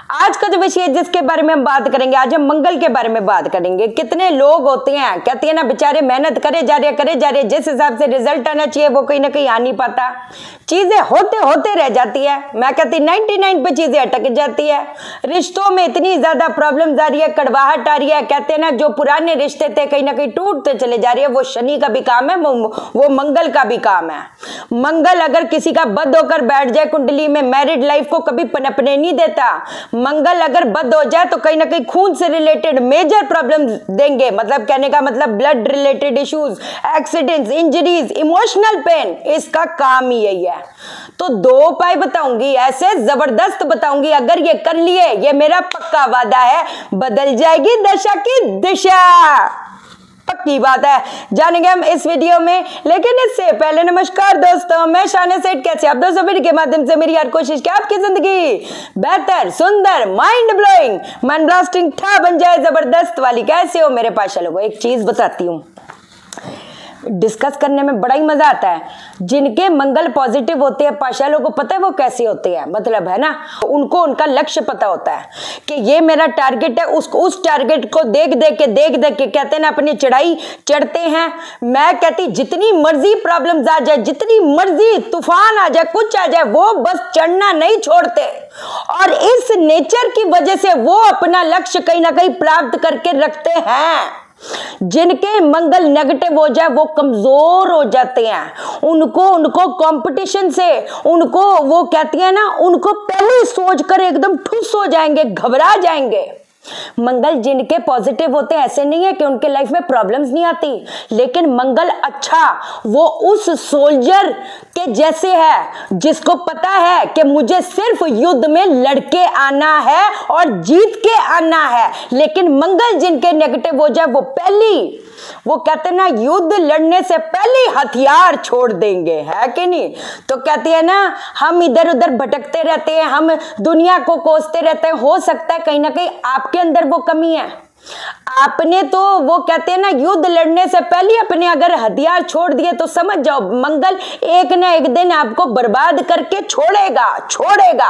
आज का जो विषय है जिसके बारे में हम बात करेंगे, आज हम मंगल के बारे में बात करेंगे। कितने लोग होते हैं, कहते हैं ना बेचारे मेहनत करे जा रहे, जिस हिसाब से रिजल्ट आना चाहिए वो कहीं ना कहीं आ नहीं पाता, चीजें होते होते रह जाती है। मैं कहती 99 पे चीजें अटक जाती है। रिश्तों में इतनी ज्यादा प्रॉब्लम आ रही है, कड़वाहट आ रही है। कहते हैं ना जो पुराने रिश्ते थे कहीं ना कहीं टूटते चले जा रही है। वो शनि का भी काम है, वो मंगल का भी काम है। मंगल अगर किसी का बद होकर बैठ जाए कुंडली में, मैरिड लाइफ को कभी पनपने नहीं देता। मंगल अगर बद हो जाए तो कहीं ना कहीं खून से रिलेटेड मेजर प्रॉब्लम देंगे। मतलब कहने का मतलब blood related issues, accidents, injuries, emotional pain, इसका काम ही यही है। तो 2 उपाय बताऊंगी, ऐसे जबरदस्त बताऊंगी, अगर ये कर लिए, ये मेरा पक्का वादा है, बदल जाएगी दशा की दिशा, पक्की बात है। जानेंगे हम इस वीडियो में, लेकिन इससे पहले नमस्कार दोस्तों, मैं शान सेठ। कैसे आप दोस्तों? वीडियो के माध्यम से मेरी हर कोशिश कि आपकी जिंदगी बेहतर, सुंदर, माइंड ब्लोइंग, माइंड ब्लास्टिंग ठा बन जाए, जबरदस्त वाली। कैसे हो मेरे पास? लोगों एक चीज बताती हूँ, डिस्कस करने में बड़ा ही मजा आता है। जिनके मंगल पॉजिटिव होते हैं पाशालों को पता है वो कैसे होते हैं, मतलब है ना, उनको उनका लक्ष्य पता होता है कि ये मेरा टारगेट है। उस टारगेट को देख देख के कहते हैं ना अपनी चढ़ाई चढ़ते हैं। मैं कहती जितनी मर्जी प्रॉब्लम्स आ जाए, जितनी मर्जी तूफान आ जाए, कुछ आ जाए, वो बस चढ़ना नहीं छोड़ते। और इस नेचर की वजह से वो अपना लक्ष्य कहीं ना कहीं प्राप्त करके रखते हैं। जिनके मंगल नेगेटिव हो जाए वो कमजोर हो जाते हैं। उनको कंपटीशन से, उनको वो कहती है ना, उनको पहले सोचकर एकदम ठुस हो जाएंगे, घबरा जाएंगे। मंगल जिनके पॉजिटिव होते हैं, ऐसे नहीं है कि उनके लाइफ में प्रॉब्लम्स नहीं आती, लेकिन मंगल अच्छा वो उस सोल्जर के जैसे है जिसको पता है कि मुझे सिर्फ युद्ध में लड़के आना है और जीत के आना है। लेकिन मंगल जिनके नेगेटिव हो जाए वो कहते हैं ना युद्ध लड़ने से पहले हथियार छोड़ देंगे, है कि नहीं? तो कहती है ना हम इधर उधर भटकते रहते हैं, हम दुनिया को कोसते रहते हैं। हो सकता है कहीं ना कहीं आपके अंदर वो कमी है। आपने तो वो कहते हैं ना युद्ध लड़ने से पहले अपने अगर हथियार छोड़ दिए तो समझ जाओ मंगल एक ना एक दिन आपको बर्बाद करके छोड़ेगा।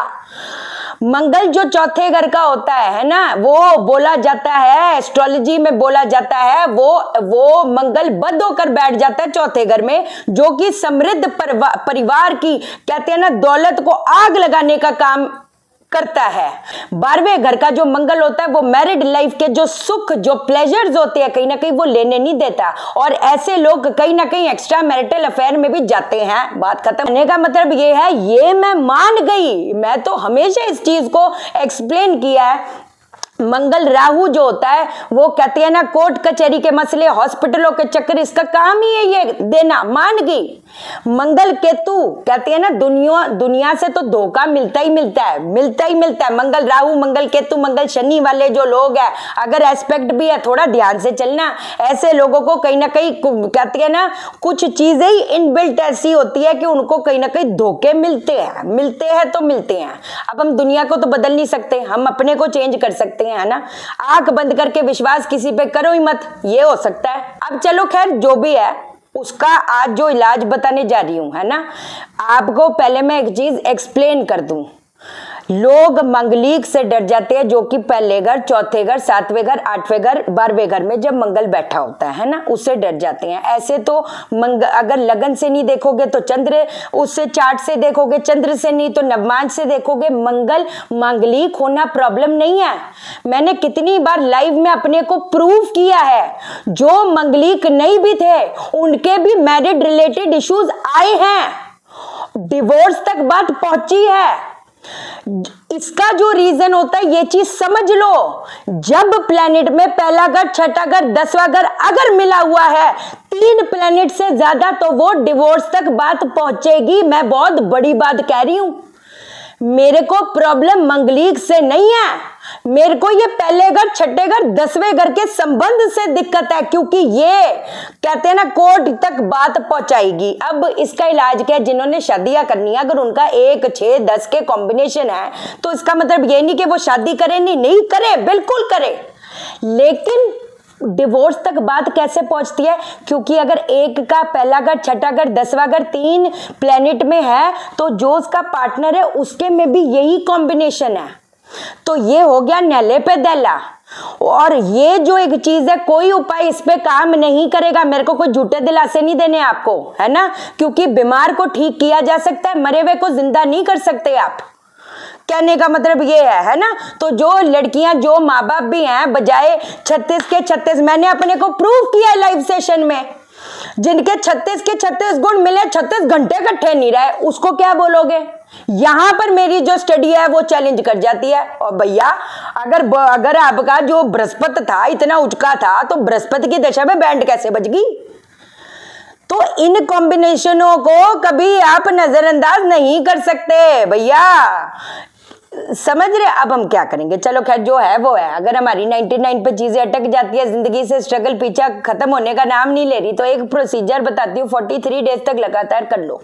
मंगल जो चौथे घर का होता है ना, वो बोला जाता है, एस्ट्रोलॉजी में बोला जाता है, वो मंगल बद होकर बैठ जाता है चौथे घर में, जो कि समृद्ध परिवार की कहते हैं ना दौलत को आग लगाने का काम करता है। 12वें घर का जो मंगल होता है वो मैरिड लाइफ के जो सुख, जो प्लेजर्स होते हैं कहीं ना कहीं वो लेने नहीं देता। और ऐसे लोग कहीं ना कहीं एक्स्ट्रा मैरिटल अफेयर में भी जाते हैं। बात खत्म होने का मतलब ये है, ये मैं मान गई, मैं तो हमेशा इस चीज को एक्सप्लेन किया है। मंगल राहु जो होता है वो कहते हैं ना कोर्ट कचहरी के मसले, हॉस्पिटलों के चक्कर, इसका काम ही है ये देना, मान गई। मंगल केतु कहते हैं ना दुनिया से तो धोखा मिलता ही मिलता है। मंगल राहु, मंगल केतु, मंगल शनि वाले जो लोग हैं, अगर एस्पेक्ट भी है थोड़ा ध्यान से चलना। ऐसे लोगों को कहीं ना कहीं कहते हैं ना कुछ चीजें ही इनबिल्ट ऐसी होती है कि उनको कहीं ना कहीं धोखे मिलते हैं। अब हम दुनिया को तो बदल नहीं सकते, हम अपने को चेंज कर सकते हैं, है ना। आंख बंद करके विश्वास किसी पे करो ही मत, ये हो सकता है। अब चलो खैर जो भी है उसका आज जो इलाज बताने जा रही हूं, है ना। आपको पहले मैं एक चीज एक्सप्लेन कर दूं। लोग मंगलीक से डर जाते हैं, जो कि पहले घर, चौथे घर, 7वें घर, 8वें घर, 12वें घर में जब मंगल बैठा होता है ना, उससे डर जाते हैं। ऐसे तो अगर लगन से नहीं देखोगे तो चंद्र, उससे चार्ट से देखोगे चंद्र से, नहीं तो नवमांश से देखोगे मंगल मंगलीक होना प्रॉब्लम नहीं है। मैंने कितनी बार लाइव में अपने को प्रूव किया है, जो मंगलीक नहीं भी थे उनके भी मैरिड रिलेटेड इश्यूज आए हैं, डिवोर्स तक बात पहुंची है। इसका जो रीजन होता है ये चीज समझ लो, जब प्लेनेट में पहला घर, छठा घर, 10वां घर अगर मिला हुआ है 3 प्लेनेट से ज्यादा, तो वो डिवोर्स तक बात पहुंचेगी। मैं बहुत बड़ी बात कह रही हूं। मेरे को प्रॉब्लम मंगलीक से नहीं है, मेरे को ये पहले घर, छठे घर, 10वें घर के संबंध से दिक्कत है, क्योंकि ये कहते हैं ना कोर्ट तक बात पहुंचाएगी। अब इसका इलाज क्या है? जिन्होंने शादियां करनी है, अगर उनका 1, 6, 10 के कॉम्बिनेशन है तो इसका मतलब ये नहीं कि वो शादी करे, नहीं करे, बिल्कुल करे, लेकिन डिवोर्स तक बात कैसे पहुंचती है? क्योंकि अगर एक का पहला घर, छठा घर, 10वां घर 3 प्लेनेट में है, तो जो उसका पार्टनर है उसके में भी यही कॉम्बिनेशन है। तो ये हो गया नैले पे दैला। और ये जो एक चीज है, कोई उपाय इस पे काम नहीं करेगा। मेरे को कोई झूठे दिलासे नहीं देने आपको, है ना, क्योंकि बीमार को ठीक किया जा सकता है, मरे हुए को जिंदा नहीं कर सकते आप। कहने का मतलब ये है ना। तो जो लड़कियां, जो माँ बाप भी हैं, बजाय 36 के 36, मैंने अपने को प्रूव किया लाइव सेशन में, जिनके 36 के 36 गुण मिले, 36 घंटे इकट्ठे नहीं रहे, उसको क्या बोलोगे? यहां पर मेरी जो स्टडी है वो चैलेंज कर जाती है। और भैया अगर आपका जो बृहस्पति था इतना उचका था, तो बृहस्पति की दशा में बैंड कैसे बज गई? तो इन कॉम्बिनेशनों को कभी आप नजरअंदाज नहीं कर सकते भैया, समझ रहे? अब हम क्या करेंगे? चलो खैर, जो है वो है। अगर हमारी 99 पे चीजें अटक जाती है, जिंदगी से स्ट्रगल पीछा खत्म होने का नाम नहीं ले रही, तो एक प्रोसीजर बताती हूँ, 43 डेज तक लगातार कर लो।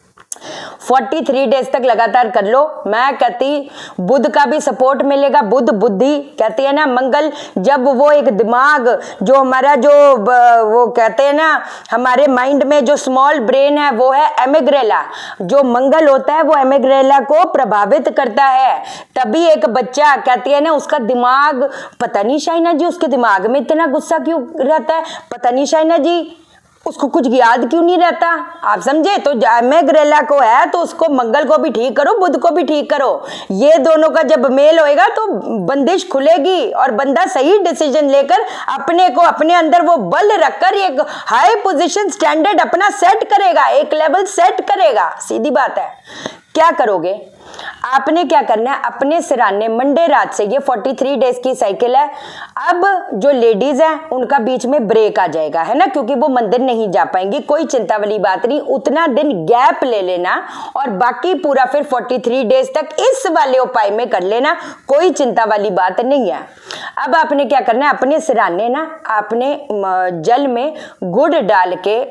43 डेज तक लगातार कर लो। मैं कहती बुध का भी सपोर्ट मिलेगा, बुध बुद्धि कहती है ना, मंगल जब वो एक दिमाग जो हमारा जो वो कहते हैं ना, हमारे माइंड में जो स्मॉल ब्रेन है वो है एमिग्रेला, जो मंगल होता है वो एमिग्रेला को प्रभावित करता है। तभी एक बच्चा कहती है ना, उसका दिमाग, पता नहीं शाइना जी उसके दिमाग में इतना गुस्सा क्यों रहता है, पता नहीं शाइना जी उसको कुछ याद क्यों नहीं रहता, आप समझे? तो एमिग्रेला को है तो उसको, मंगल को भी ठीक करो, बुध को भी ठीक करो। ये दोनों का जब मेल होएगा तो बंदिश खुलेगी और बंदा सही डिसीजन लेकर अपने को, अपने अंदर वो बल रखकर एक हाई पोजीशन स्टैंडर्ड अपना सेट करेगा, एक लेवल सेट करेगा। सीधी बात है। क्या करोगे? आपने क्या करना है, अपने सिराने मंडे रात से, ये 43 डेज की साइकिल है। अब जो लेडीज हैं उनका बीच में ब्रेक आ जाएगा, है ना, क्योंकि वो मंदिर नहीं जा पाएंगी। कोई चिंता वाली बात नहीं, उतना दिन गैप ले लेना और बाकी पूरा फिर 43 डेज तक इस वाले उपाय में कर लेना, कोई चिंता वाली बात नहीं है। अब आपने क्या करना है, अपने सिराने ना आपने जल में गुड़ डाल के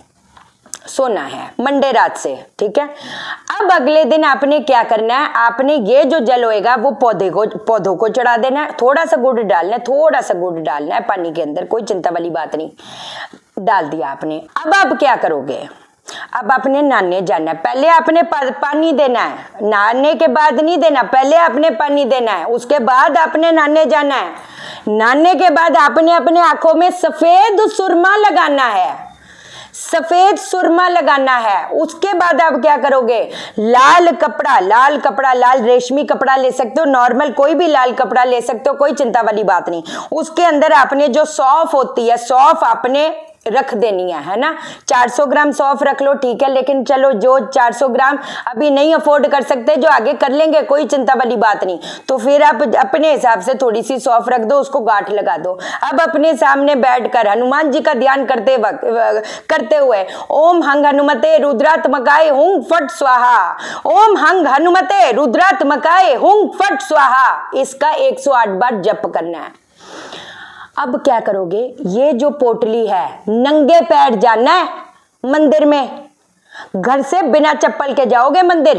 सोना है मंडे रात से, ठीक है। अब अगले दिन आपने क्या करना है, आपने ये जो जल होएगा वो पौधों को चढ़ा देना है। थोड़ा सा गुड़ डालना है, थोड़ा सा गुड़ डालना है पानी के अंदर, कोई चिंता वाली बात नहीं, डाल दिया आपने। अब आप क्या करोगे, अब आपने नहाने जाना है। पहले आपने पानी देना है, नहाने के बाद नहीं देना, पहले आपने पानी देना है, उसके बाद आपने नहाने जाना है। नहाने के बाद आपने अपने आंखों में सफेद सुरमा लगाना है, सफेद सुरमा लगाना है। उसके बाद आप क्या करोगे, लाल कपड़ा, लाल रेशमी कपड़ा ले सकते हो, नॉर्मल कोई भी लाल कपड़ा ले सकते हो, कोई चिंता वाली बात नहीं। उसके अंदर आपने जो सौंफ होती है, सौंफ आपने रख देनी है ना। 400 ग्राम सौंफ रख लो, ठीक है, लेकिन चलो जो 400 ग्राम अभी नहीं अफोर्ड कर सकते, जो आगे कर लेंगे, कोई चिंता वाली बात नहीं। तो फिर आप अपने हिसाब से थोड़ी सी सौंफ रख दो, उसको गांठ लगा दो। अब अपने सामने बैठकर हनुमान जी का ध्यान करते हुए ओम हंग हनुमते रुद्रात्मकाय हुं फट स्वाहा, ओम हंग हनुमते रुद्रात्मकाय हुं फट स्वाहा, इसका 108 बार जप करना है। अब क्या करोगे, ये जो पोटली है, नंगे पैर जाना है मंदिर में, घर से बिना चप्पल के जाओगे मंदिर।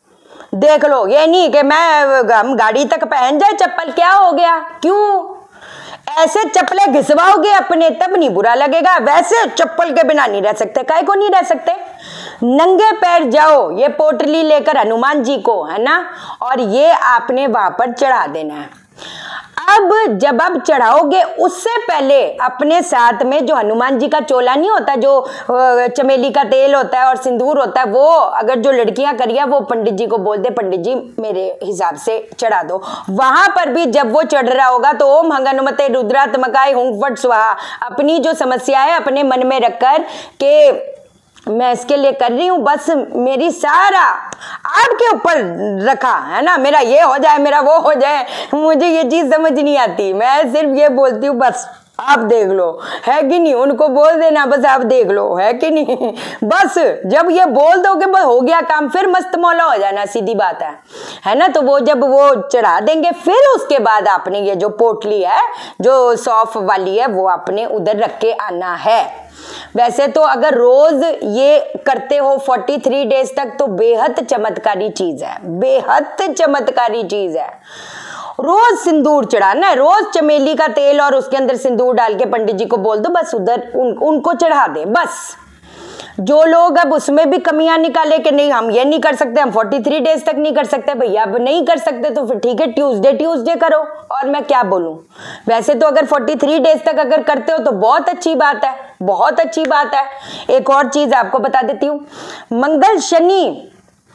देख लो, ये नहीं कि हम गाड़ी तक पहन जाए चप्पल, क्या हो गया, क्यों ऐसे चप्पलें घिसवाओगे अपने, तब नहीं बुरा लगेगा। वैसे चप्पल के बिना नहीं रह सकते, काहे को नहीं रह सकते, नंगे पैर जाओ ये पोटली लेकर हनुमान जी को, है ना, और ये आपने वहां पर चढ़ा देना है। अब जब आप चढ़ाओगे उससे पहले अपने साथ में जो हनुमान जी का चोला नहीं होता, जो चमेली का तेल होता है और सिंदूर होता है, वो अगर जो लड़कियां करिए वो पंडित जी को बोल दे, पंडित जी मेरे हिसाब से चढ़ा दो। वहां पर भी जब वो चढ़ रहा होगा तो ओम हंग हनुमते रुद्रात्मकाय हुं फट स्वाहा, अपनी जो समस्या है अपने मन में रखकर के मैं इसके लिए कर रही हूँ, बस मेरी सारा आपके ऊपर रखा है ना, मेरा ये हो जाए, मेरा वो हो जाए, मुझे ये चीज समझ नहीं आती, मैं सिर्फ ये बोलती हूँ बस आप देख लो, है कि नहीं, उनको बोल देना बस आप देख लो, है कि नहीं। बस जब ये बोल दोगे बस हो गया काम, फिर मस्त मौला हो जाना, सीधी बात है ना। तो वो जब वो चढ़ा देंगे, फिर उसके बाद आपने ये जो पोटली है जो सौंफ वाली है वो आपने उधर रख के आना है। वैसे तो अगर रोज ये करते हो 43 डेज तक तो बेहद चमत्कारी चीज है, बेहद चमत्कारी चीज है। रोज सिंदूर चढ़ाना है, रोज चमेली का तेल और उसके अंदर सिंदूर डाल के पंडित जी को बोल दो, बस उधर उनको चढ़ा दे, बस जो लोग अब उसमें भी कमियां निकाले कि नहीं हम ये नहीं कर सकते, हम 43 डेज तक नहीं कर सकते, भैया अब नहीं कर सकते तो फिर ठीक है ट्यूसडे करो, और मैं क्या बोलूं। वैसे तो अगर 43 डेज तक अगर करते हो तो बहुत अच्छी बात है, बहुत अच्छी बात है। एक और चीज आपको बता देती हूँ, मंगल शनि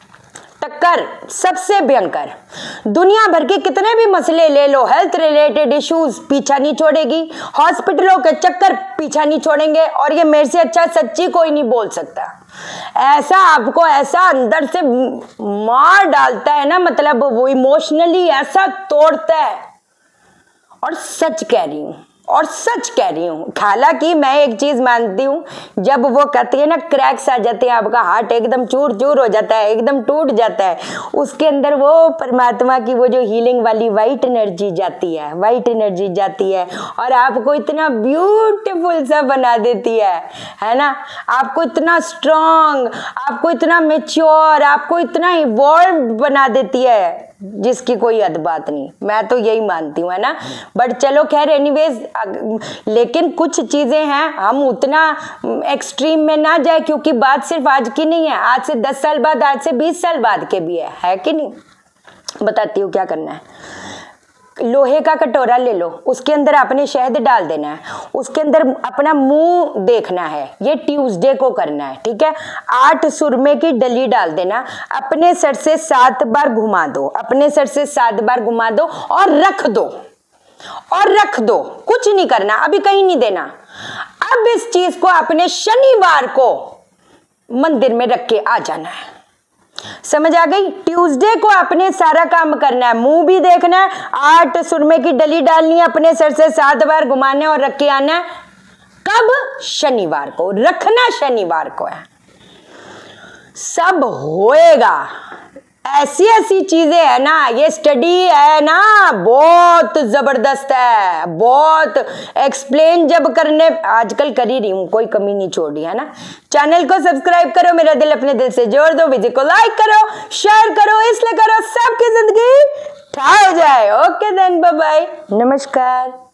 टक्कर सबसे भयंकर, दुनिया भर के कितने भी मसले ले लो, हेल्थ रिलेटेड इश्यूज पीछा नहीं छोड़ेगी, हॉस्पिटलों के चक्कर पीछा नहीं छोड़ेंगे, और ये मेरे से अच्छा सच्ची कोई नहीं बोल सकता। ऐसा आपको ऐसा अंदर से मार डालता है ना, मतलब वो इमोशनली ऐसा तोड़ता है। और सच कह रही हूँ, और सच कह रही हूँ। हालांकि मैं एक चीज मानती हूँ, जब वो कहती है ना क्रैक्स आ जाते हैं, आपका हार्ट एकदम चूर चूर हो जाता है, एकदम टूट जाता है, उसके अंदर वो परमात्मा की वो जो हीलिंग वाली वाइट एनर्जी जाती है, वाइट एनर्जी जाती है और आपको इतना ब्यूटीफुल सा बना देती है ना, आपको इतना स्ट्रांग, आपको इतना मेच्योर, आपको इतना इवॉल्व बना देती है जिसकी कोई हद बात नहीं। मैं तो यही मानती हूँ, है ना। बट चलो खैर एनीवेज, लेकिन कुछ चीजें हैं हम उतना एक्सट्रीम में ना जाए, क्योंकि बात सिर्फ आज की नहीं है, आज से 10 साल बाद, आज से 20 साल बाद के भी है कि नहीं। बताती हूँ क्या करना है। लोहे का कटोरा ले लो, उसके अंदर आपने शहद डाल देना है, उसके अंदर अपना मुंह देखना है, ये ट्यूसडे को करना है, ठीक है। 8 सुरमे की डली डाल देना, अपने सर से 7 बार घुमा दो, अपने सर से 7 बार घुमा दो और रख दो, और रख दो, कुछ नहीं करना, अभी कहीं नहीं देना। अब इस चीज को अपने शनिवार को मंदिर में रख के आ जाना है, समझ आ गई। ट्यूसडे को अपने सारा काम करना है, मुंह भी देखना है, 8 सुरमे की डली डालनी है, अपने सर से 7 बार घुमाने और रख के आना है। कब? शनिवार को, रखना शनिवार को है। सब होएगा। ऐसी ऐसी चीजें है ना, ये स्टडी है ना बहुत जबरदस्त है, बहुत एक्सप्लेन जब करने, आजकल कर ही रही हूँ, कोई कमी नहीं छोड़ी, है ना। चैनल को सब्सक्राइब करो, मेरा दिल अपने दिल से जोड़ दो, वीडियो को लाइक करो, शेयर करो, इसलिए करो सबकी जिंदगी ठा हो जाए। ओके देन, बाय बाय, नमस्कार।